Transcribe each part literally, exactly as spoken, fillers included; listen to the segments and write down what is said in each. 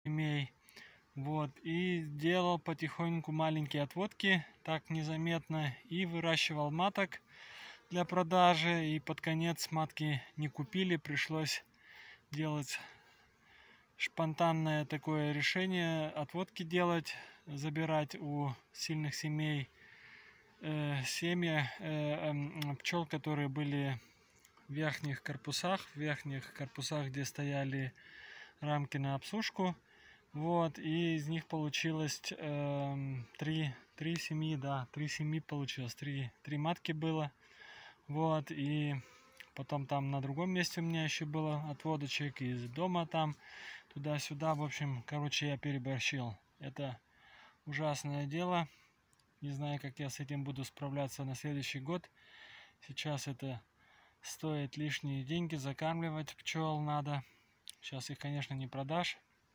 семей. Вот, и делал потихоньку маленькие отводки, так незаметно, и выращивал маток для продажи. И под конец матки не купили, пришлось делать спонтанное такое решение, отводки делать, забирать у сильных семей э, семья э, э, пчел, которые были в верхних корпусах, в верхних корпусах, где стояли рамки на обсушку. Вот, и из них получилось э, три, три семьи, да, три семьи получилось, три, три матки было. Вот, и потом там на другом месте у меня еще было отводочек, из дома там, туда-сюда. В общем, короче, я переборщил. Это ужасное дело. Не знаю, как я с этим буду справляться на следующий год. Сейчас это стоит лишние деньги, закармливать пчел надо. Сейчас их, конечно, не продашь.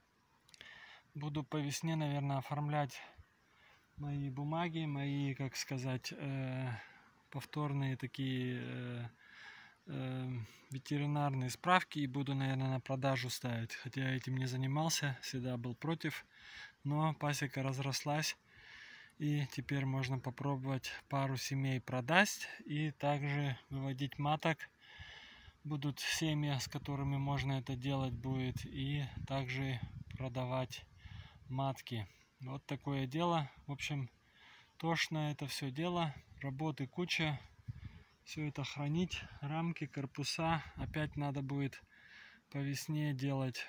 Буду по весне, наверное, оформлять мои бумаги, мои, как сказать, э, повторные такие э, э, ветеринарные справки, и буду, наверное, на продажу ставить. Хотя я этим не занимался, всегда был против, но пасека разрослась, и теперь можно попробовать пару семей продать и также выводить маток. Будут семьи, с которыми можно это делать будет, и также продавать матки. Вот такое дело. В общем, тошно это все дело, работы куча, все это хранить, рамки, корпуса. Опять надо будет по весне делать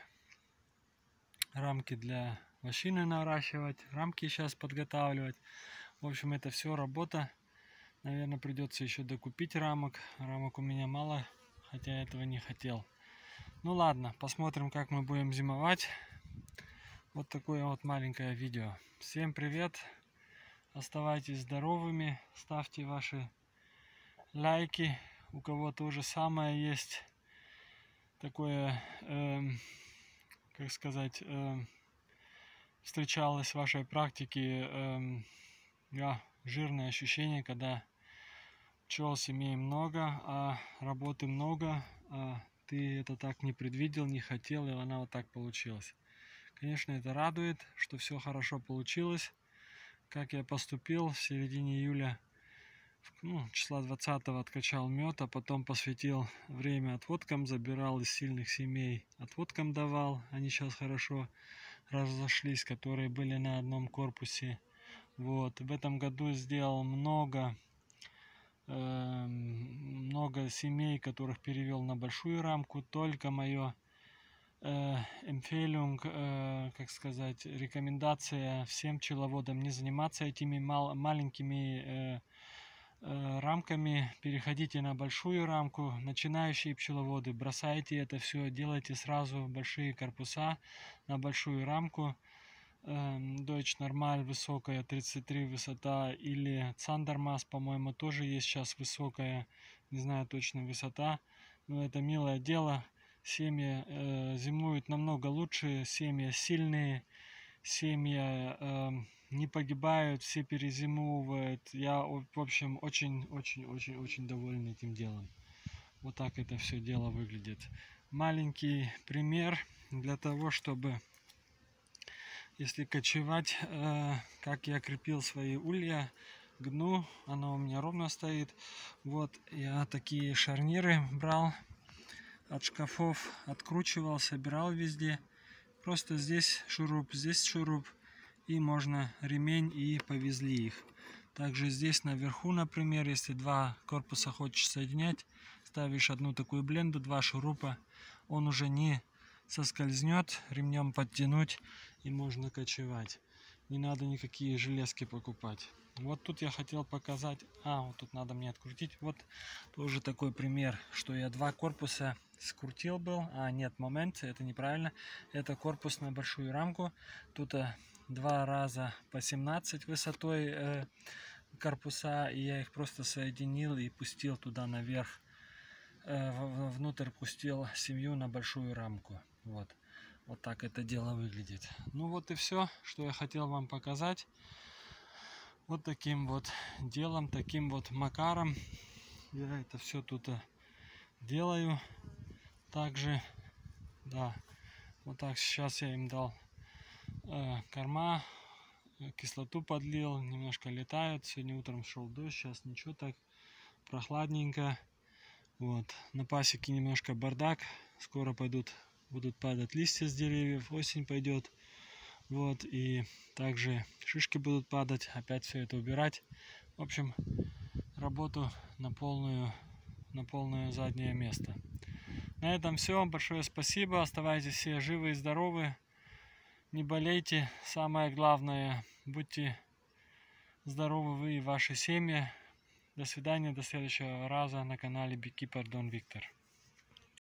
рамки для лощины, наращивать, рамки сейчас подготавливать. В общем, это все работа. Наверное, придется еще докупить рамок. Рамок у меня мало, хотя я этого не хотел. Ну ладно, посмотрим, как мы будем зимовать. Вот такое вот маленькое видео. Всем привет! Оставайтесь здоровыми, ставьте ваши лайки. У кого тоже самое есть такое, э, как сказать, э, встречалось в вашей практике э, да, жирное ощущение, когда пчел семей много, а работы много, а ты это так не предвидел, не хотел, и она вот так получилась. Конечно, это радует, что все хорошо получилось. Как я поступил в середине июля, ну, числа двадцатого откачал мед, а потом посвятил время отводкам, забирал из сильных семей, отводкам давал. Они сейчас хорошо разошлись, которые были на одном корпусе. Вот. В этом году сделал много, э, много семей, которых перевел на большую рамку. Только мое Empfehlung, э, как сказать, рекомендация всем пчеловодам не заниматься этими мал маленькими э, э, рамками, переходите на большую рамку. Начинающие пчеловоды, бросайте это все, делайте сразу большие корпуса на большую рамку. Э, Deutsch Normal высокая, тридцать три высота, или Zandermaß, по-моему, тоже есть сейчас высокая, не знаю точно высота, но это милое дело. Семьи э, зимуют намного лучше, семьи сильные, семьи э, не погибают, все перезимовывают. Я, в общем, очень-очень-очень-очень доволен этим делом. Вот так это все дело выглядит. Маленький пример для того, чтобы, если кочевать, э, как я крепил свои улья к дну, оно у меня ровно стоит. Вот я такие шарниры брал от шкафов, откручивал, собирал везде. Просто здесь шуруп, здесь шуруп, и можно ремень, и повезли их. Также здесь наверху, например, если два корпуса хочешь соединять, ставишь одну такую бленду, два шурупа, он уже не соскользнет, ремнем подтянуть, и можно кочевать. Не надо никакие железки покупать. Вот тут я хотел показать, а вот тут надо мне открутить. Вот тоже такой пример, что я два корпуса скрутил был, а нет, момент, это неправильно, это корпус на большую рамку. Тут два раза по семнадцать высотой э, корпуса, и я их просто соединил и пустил туда наверх, э, внутрь пустил семью на большую рамку. Вот. Вот так это дело выглядит. Ну вот и все, что я хотел вам показать. Вот таким вот делом, таким вот макаром я это все тут делаю. Также, да, вот так сейчас я им дал э, корма, кислоту подлил, немножко летают. Сегодня утром шел дождь, сейчас ничего, так прохладненько. Вот, на пасеке немножко бардак, скоро пойдут, будут падать листья с деревьев, осень пойдет. Вот, и также шишки будут падать, опять все это убирать. В общем, работу на полную, на полное заднее место. На этом все. Большое спасибо. Оставайтесь все живы и здоровы. Не болейте. Самое главное, будьте здоровы вы и ваши семьи. До свидания. До следующего раза на канале Beekeeper Don Victor.